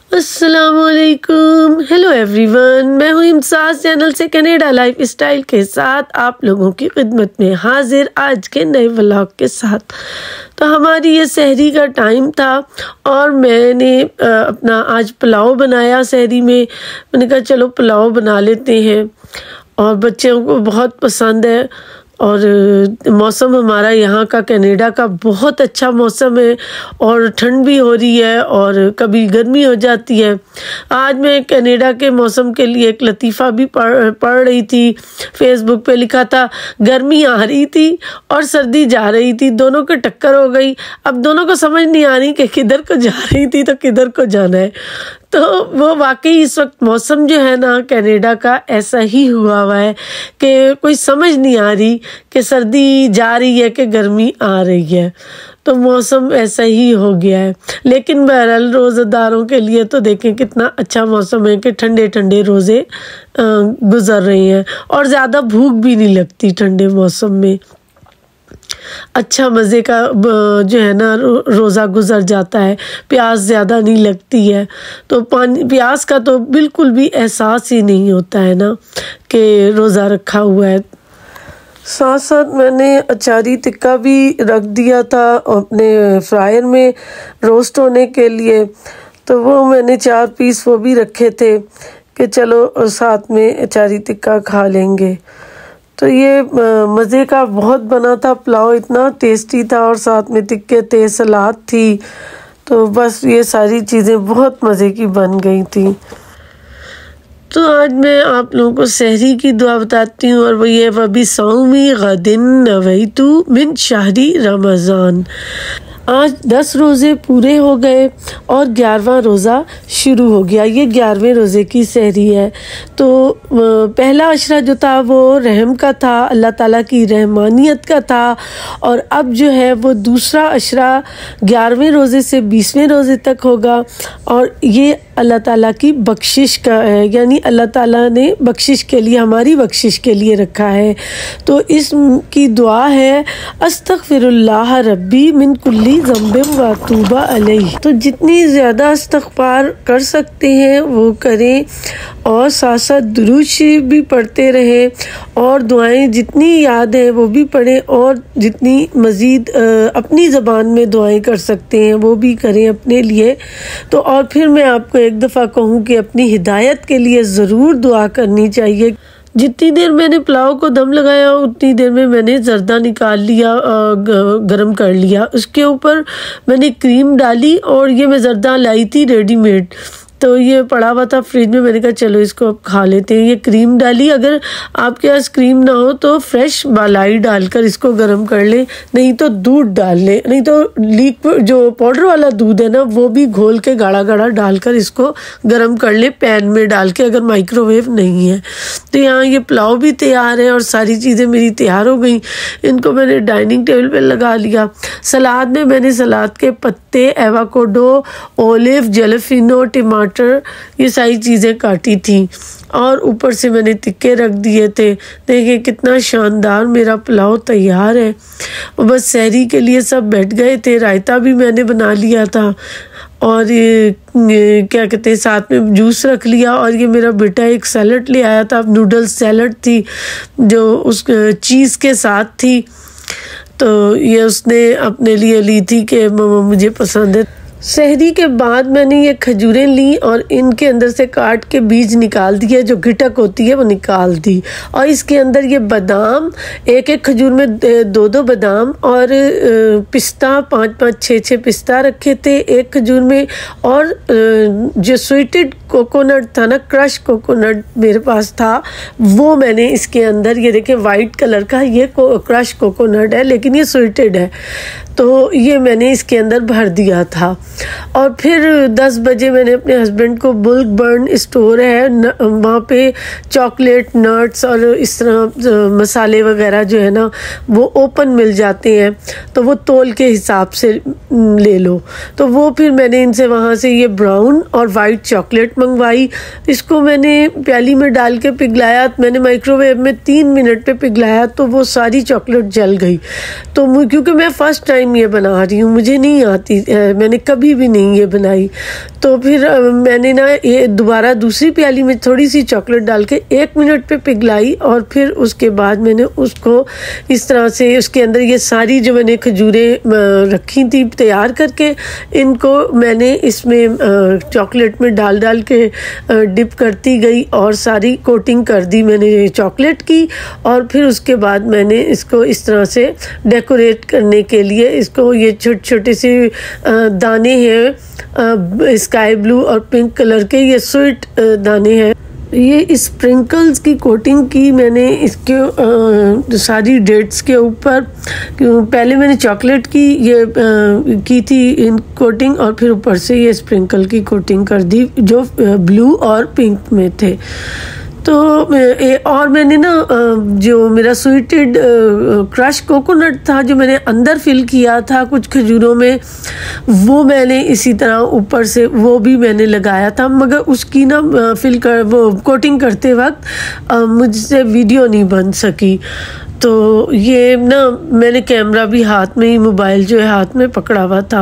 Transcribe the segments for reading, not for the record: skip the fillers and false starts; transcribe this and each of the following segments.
अस्सलामुअलैकुम, hello everyone. मैं हूँ इम्साज चैनल से कनाडा लाइफ स्टाइल के साथ आप लोगों की खिदमत में हाजिर आज के नए व्लॉग के साथ। तो हमारी ये सहरी का टाइम था और मैंने अपना आज पुलाव बनाया सहरी में। मैंने कहा चलो पुलाव बना लेते हैं और बच्चों को बहुत पसंद है। और मौसम हमारा यहाँ का कनाडा का बहुत अच्छा मौसम है और ठंड भी हो रही है और कभी गर्मी हो जाती है। आज मैं कनाडा के मौसम के लिए एक लतीफ़ा भी पढ़ रही थी। फेसबुक पे लिखा था गर्मी आ रही थी और सर्दी जा रही थी, दोनों की टक्कर हो गई। अब दोनों को समझ नहीं आ रही कि किधर को जा रही थी तो किधर को जाना है। तो वो वाकई इस वक्त मौसम जो है ना कनाडा का ऐसा ही हुआ है कि कोई समझ नहीं आ रही कि सर्दी जा रही है कि गर्मी आ रही है। तो मौसम ऐसा ही हो गया है। लेकिन बहरहाल रोज़ेदारों के लिए तो देखें कितना अच्छा मौसम है कि ठंडे ठंडे रोज़े गुजर रहे हैं और ज़्यादा भूख भी नहीं लगती ठंडे मौसम में। अच्छा मज़े का जो है ना रोज़ा गुजर जाता है, प्यास ज़्यादा नहीं लगती है। तो प्यास का तो बिल्कुल भी एहसास ही नहीं होता है ना कि रोज़ा रखा हुआ है। साथ साथ मैंने अचारी टिक्का भी रख दिया था अपने फ्रायर में रोस्ट होने के लिए। तो वो मैंने 4 पीस वो भी रखे थे कि चलो साथ में अचारी टिक्का खा लेंगे। तो ये मज़े का बहुत बना था पुलाव, इतना टेस्टी था और साथ में टिक्के थे, सलाद थी। तो बस ये सारी चीज़ें बहुत मज़े की बन गई थी। तो आज मैं आप लोगों को सहरी की दुआ बताती हूँ और वो ये वबी सौमी गदिन नवैतु मिन शहरी रमज़ान। आज 10 रोज़े पूरे हो गए और 11वां रोज़ा शुरू हो गया। ये 11वें रोज़े की सहरी है। तो पहला अशरा जो था वो रहम का था, अल्लाह ताला की रहमानियत का था। और अब जो है वो दूसरा अशरा 11वें रोज़े से 20वें रोज़े तक होगा और ये अल्लाह ताला की बख्शिश का है, यानी अल्लाह ताला ने बख्शिश के लिए, हमारी बख्शिश के लिए रखा है। तो इसकी दुआ है अस्तगफिरुल्लाह रब्बी मिन कुल्ली ज़ंबिन व तूबा अलैहि। तो जितनी ज़्यादा इस्तग़फ़ार कर सकते हैं वो करें और साथ साथ दुरूद शरीफ भी पढ़ते रहें और दुआएं जितनी याद है वो भी पढ़ें और जितनी मज़ीद अपनी ज़बान में दुआएं कर सकते हैं वो भी करें अपने लिए। तो और फिर मैं आपको एक दफ़ा कहूँ कि अपनी हिदायत के लिए ज़रूर दुआ करनी चाहिए। जितनी देर मैंने पुलाव को दम लगाया उतनी देर में मैंने ज़र्दा निकाल लिया, गरम कर लिया। उसके ऊपर मैंने क्रीम डाली और ये मैं ज़र्दा लाई थी रेडीमेड, तो ये पड़ा हुआ था फ्रिज में। मैंने कहा चलो इसको अब खा लेते हैं। ये क्रीम डाली, अगर आपके पास क्रीम ना हो तो फ्रेश मलाई डालकर इसको गर्म कर लें, नहीं तो दूध डाल लें, नहीं तो लिक्विड जो पाउडर वाला दूध है ना वो भी घोल के गाढ़ा गाढ़ा डालकर इसको गर्म कर लें पैन में डाल के, अगर माइक्रोवेव नहीं है। तो यहाँ ये पुलाव भी तैयार है और सारी चीज़ें मेरी तैयार हो गई। इनको मैंने डाइनिंग टेबल पर लगा लिया। सलाद में मैंने सलाद के पत्ते, एवोकाडो, ओलिव, जलफिनो, टमाटर, ये सारी चीज़ें काटी थी और ऊपर से मैंने टिक्के रख दिए थे। देखिए कितना शानदार मेरा पुलाव तैयार है। और बस सहरी के लिए सब बैठ गए थे। रायता भी मैंने बना लिया था और ये क्या कहते हैं साथ में जूस रख लिया। और ये मेरा बेटा एक सैलड ले आया था, नूडल्स सैलड थी जो उस चीज़ के साथ थी। तो ये उसने अपने लिए ली थी कि मम्मा मुझे पसंद है। सहरी के बाद मैंने ये खजूरें ली और इनके अंदर से काट के बीज निकाल दिए, जो गिटक होती है वो निकाल दी। और इसके अंदर ये बादाम, एक एक खजूर में 2-2 बादाम और पिस्ता, 5-5, 6-6 पिस्ता रखे थे एक खजूर में। और जो स्वीटेड कोकोनट था ना, क्रश कोकोनट मेरे पास था, वो मैंने इसके अंदर, ये देखें वाइट कलर का ये क्रश कोकोनट है लेकिन ये स्वीटेड है, तो ये मैंने इसके अंदर भर दिया था। और फिर 10 बजे मैंने अपने हस्बैंड को बुल्क बर्न स्टोर है वहाँ पे चॉकलेट, नट्स और इस तरह मसाले वगैरह जो है ना वो ओपन मिल जाते हैं, तो वो तोल के हिसाब से ले लो। तो वो फिर मैंने इनसे वहाँ से ये ब्राउन और वाइट चॉकलेट मंगवाई। इसको मैंने प्याली में डाल के पिघलाया। मैंने माइक्रोवेव में 3 मिनट पे पिघलाया तो वो सारी चॉकलेट जल गई। तो क्योंकि मैं फ़र्स्ट टाइम टाइम ये बना रही हूँ, मुझे नहीं आती, मैंने कभी भी नहीं ये बनाई। तो फिर मैंने ना ये दोबारा दूसरी प्याली में थोड़ी सी चॉकलेट डाल के 1 मिनट पे पिघलाई और फिर उसके बाद मैंने उसको इस तरह से उसके अंदर ये सारी जो मैंने खजूरें रखी थी तैयार करके, इनको मैंने इसमें चॉकलेट में डाल डाल के डिप करती गई और सारी कोटिंग कर दी मैंने चॉकलेट की। और फिर उसके बाद मैंने इसको इस तरह से डेकोरेट करने के लिए इसको ये छोटे छोटे से दाने हैं स्काई ब्लू और पिंक कलर के, ये स्वीट दाने हैं। ये स्प्रिंकल्स की कोटिंग की मैंने इसके सारी डेट्स के ऊपर। पहले मैंने चॉकलेट की ये की थी इन कोटिंग और फिर ऊपर से ये स्प्रिंकल की कोटिंग कर दी जो ब्लू और पिंक में थे। तो और मैंने ना जो मेरा स्वीटेड क्रश कोकोनट था जो मैंने अंदर फिल किया था कुछ खजूरों में, वो मैंने इसी तरह ऊपर से वो भी मैंने लगाया था, मगर उसकी ना फिल कर वो कोटिंग करते वक्त मुझसे वीडियो नहीं बन सकी। तो ये ना मैंने कैमरा भी हाथ में ही, मोबाइल जो है हाथ में पकड़ा हुआ था,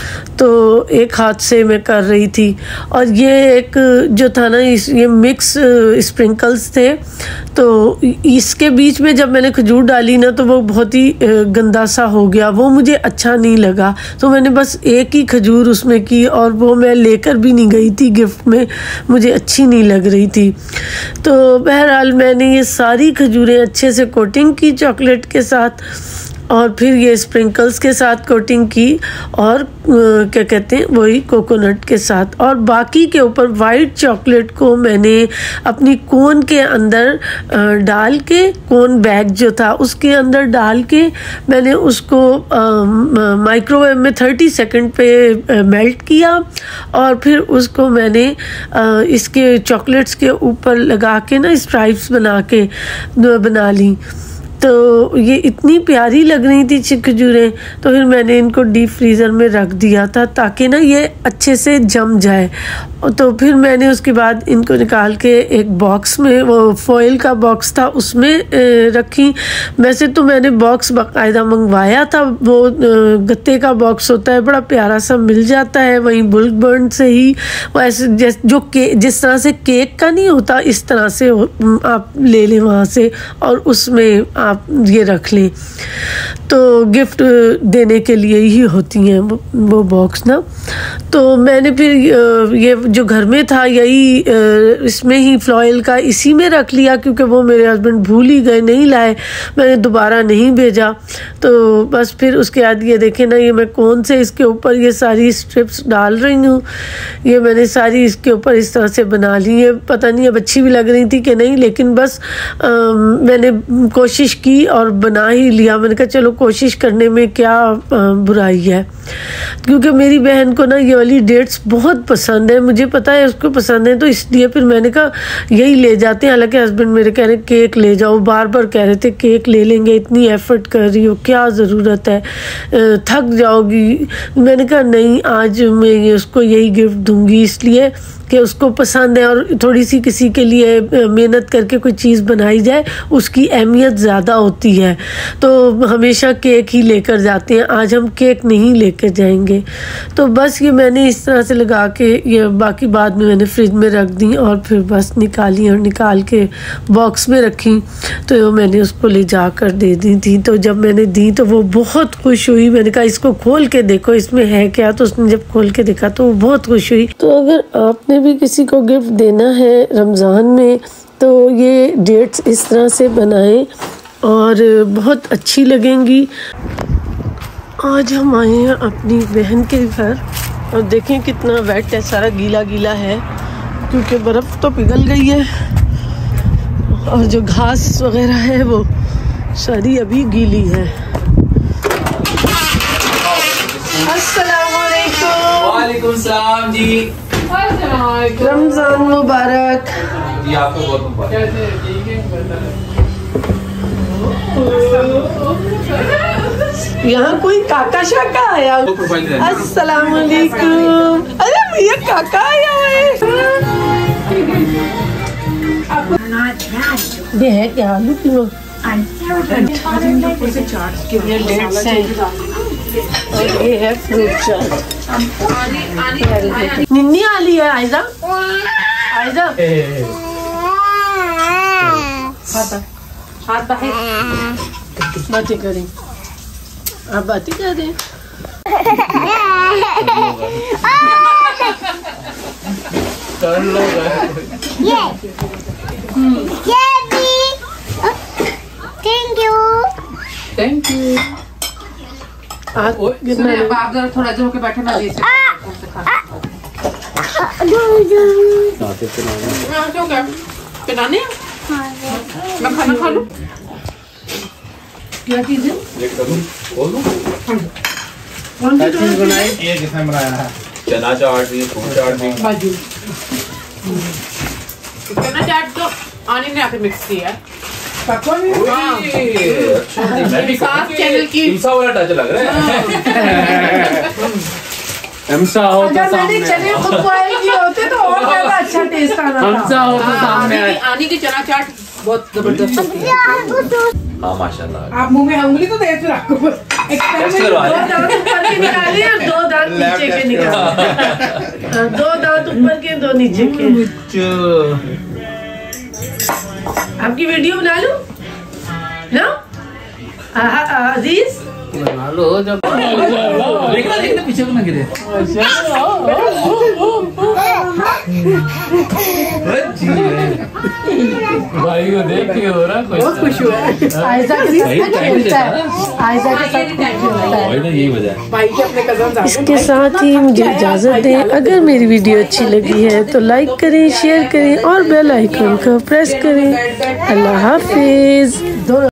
तो एक हाथ से मैं कर रही थी। और ये एक जो था ना ये मिक्स स्प्रिंकल्स थे, तो इसके बीच में जब मैंने खजूर डाली ना तो वो बहुत ही गंदा सा हो गया, वो मुझे अच्छा नहीं लगा। तो मैंने बस एक ही खजूर उसमें की और वो मैं लेकर भी नहीं गई थी गिफ्ट में, मुझे अच्छी नहीं लग रही थी। तो बहरहाल मैंने ये सारी खजूरें अच्छे से कोटिंग की चॉकलेट के साथ और फिर ये स्प्रिंकल्स के साथ कोटिंग की और क्या कहते हैं वही कोकोनट के साथ, और बाकी के ऊपर वाइट चॉकलेट को मैंने अपनी कोन के अंदर डाल के, कोन बैग जो था उसके अंदर डाल के मैंने उसको माइक्रोवेव में 30 सेकंड पे मेल्ट किया और फिर उसको मैंने इसके चॉकलेट्स के ऊपर लगा के ना स्ट्राइप्स बना ली। तो ये इतनी प्यारी लग रही थी खजूरें, तो फिर मैंने इनको डीप फ्रीज़र में रख दिया था ताकि ना ये अच्छे से जम जाए। तो फिर मैंने उसके बाद इनको निकाल के एक बॉक्स में, वो फॉइल का बॉक्स था उसमें रखी। वैसे तो मैंने बॉक्स बाकायदा मंगवाया था, वो गत्ते का बॉक्स होता है, बड़ा प्यारा सा मिल जाता है वहीं बुल्क बर्न से ही, वैसे जिस तरह से केक का नहीं होता इस तरह से आप ले लें वहाँ से और उसमें आप ये रख लें। तो गिफ्ट देने के लिए ही होती हैं वो बॉक्स ना। तो मैंने फिर ये जो घर में था यही इसमें ही फ्लॉयल का इसी में रख लिया, क्योंकि वो मेरे हस्बैंड भूल ही गए, नहीं लाए, मैंने दोबारा नहीं भेजा। तो बस फिर उसके बाद ये देखें ना, ये मैं कौन से इसके ऊपर ये सारी स्ट्रिप्स डाल रही हूँ, ये मैंने सारी इसके ऊपर इस तरह से बना ली है। पता नहीं अब अच्छी भी लग रही थी कि नहीं, लेकिन बस मैंने कोशिश की और बना ही लिया। मैंने कहा चलो कोशिश करने में क्या बुराई है, क्योंकि मेरी बहन को ना ये वाली डेट्स बहुत पसंद है, मुझे पता है उसको पसंद है, तो इसलिए फिर मैंने कहा यही ले जाते हैं। हालांकि हस्बैंड मेरे कह रहे केक ले जाओ, बार बार कह रहे थे केक ले लेंगे, इतनी एफर्ट कर रही हो, क्या ज़रूरत है, थक जाओगी। मैंने कहा नहीं, आज मैं उसको यही गिफ्ट दूंगी इसलिए कि उसको पसंद है, और थोड़ी सी किसी के लिए मेहनत करके कोई चीज़ बनाई जाए उसकी अहमियत ज़्यादा होती है। तो हमेशा केक ही लेकर जाते हैं, आज हम केक नहीं लेकर जाएंगे। तो बस ये मैंने इस तरह से लगा के ये बाकी बाद में मैंने फ्रिज में रख दी और फिर बस निकाली और निकाल के बॉक्स में रखी। तो मैंने उसको ले जा कर दे दी थी। तो जब मैंने दी तो वो बहुत खुश हुई। मैंने कहा इसको खोल के देखो इसमें है क्या, तो उसने जब खोल के देखा तो वो बहुत खुश हुई। तो अगर आपने भी किसी को गिफ्ट देना है रमज़ान में तो ये डेट्स इस तरह से बनाएं और बहुत अच्छी लगेंगी। आज हम आए हैं अपनी बहन के घर और देखें कितना वेट है, सारा गीला गीला है क्योंकि बर्फ़ तो पिघल गई है और जो घास वगैरह है वो सारी अभी गीली है। वालेकुम सलाम जी, रमजान मुबारक जी, आपको बहुत मुबारक। यहाँ कोई काका शाका आया। अस्सलाम वालेकुम। अरे भैया काका आया है। ये है क्या आलू किलो? ये डेट्स हैं, और ये है फ्रूट चाट। निन्नी आ रही है आयजा। आयजा बातें करें, आप बातें करें। Thank you. आप जरा थोड़ा जो होके बैठे ना पिलाने मैं खाना खा लूं। क्या चीज़ है? कौन सी चीज़ बनाई? ये किसने बनाया है? चना चाट भी, फ्रूट चाट भी। चना चाट तो आनी ने आके मिक्स किया है। अच्छा, मैं भी चैनल की इमसा वाला टच लग रहा है। इमसा हो तो सामने चने खुद बॉयल किए होते तो और ज्यादा अच्छा टेस्ट आना था। इमसा हो तो सामने आनी की चना चाट बहुत जबरदस्त होती है। हाँ माशाल्लाह। आप मुंह में उंगली तो दे फिर आपको टेस्ट करवा दो लें। दांत ऊपर के निकाले और दो दांत नीचे के निकाले। दो दांत ऊपर के, दो नीचे के। आपकी वीडियो बना लूं ना अजीज? बना लो जब देखना पीछे को ना गिरे। भाई को देख के हो रहा बहुत खुश हुआ है। आयजा के साथ खेलता है, आयजा के साथ खेलता है। यही वजह है। भाई के अपने कजन। इसके साथ ही मुझे इजाज़त दें। अगर मेरी वीडियो अच्छी लगी है तो लाइक करें, शेयर करें और बेल आइकन को प्रेस करें। अल्लाह हाफिज।